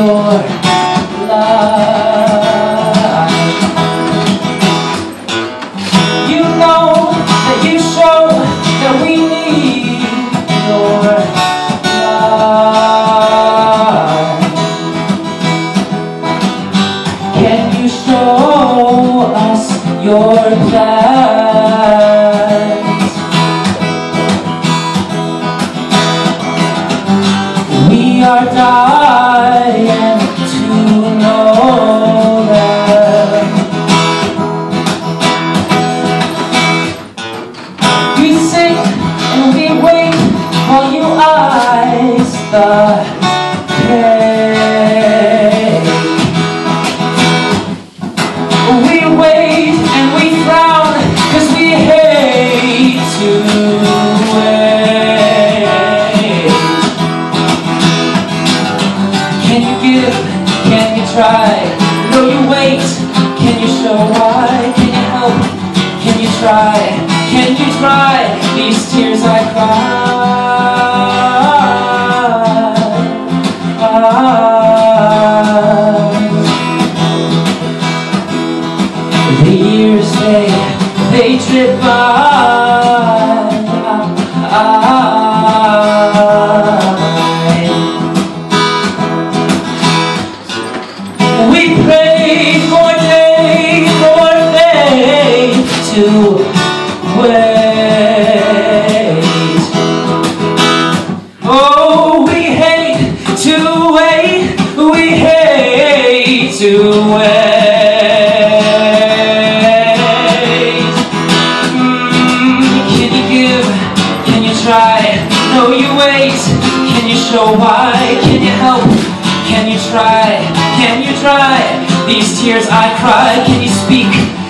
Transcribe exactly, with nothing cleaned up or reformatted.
your life. You know that you show that we need your life. Can you show us your plans? We are dying to know them. We sit and we wait while you ice the cake. We wait and we frown cause we hate to wait. Can you give? Can you try? No, you wait. Can you show why? Can you help? Can you try? Can you try? These tears I cry. The years they, they trip by. We pray for day, for day to wait. Oh, we hate to wait, we hate to wait. Mm, can you give? Can you try? No, you wait. Can you show why? Can you help? Can you try? Can you try? These tears I cry. Can you speak?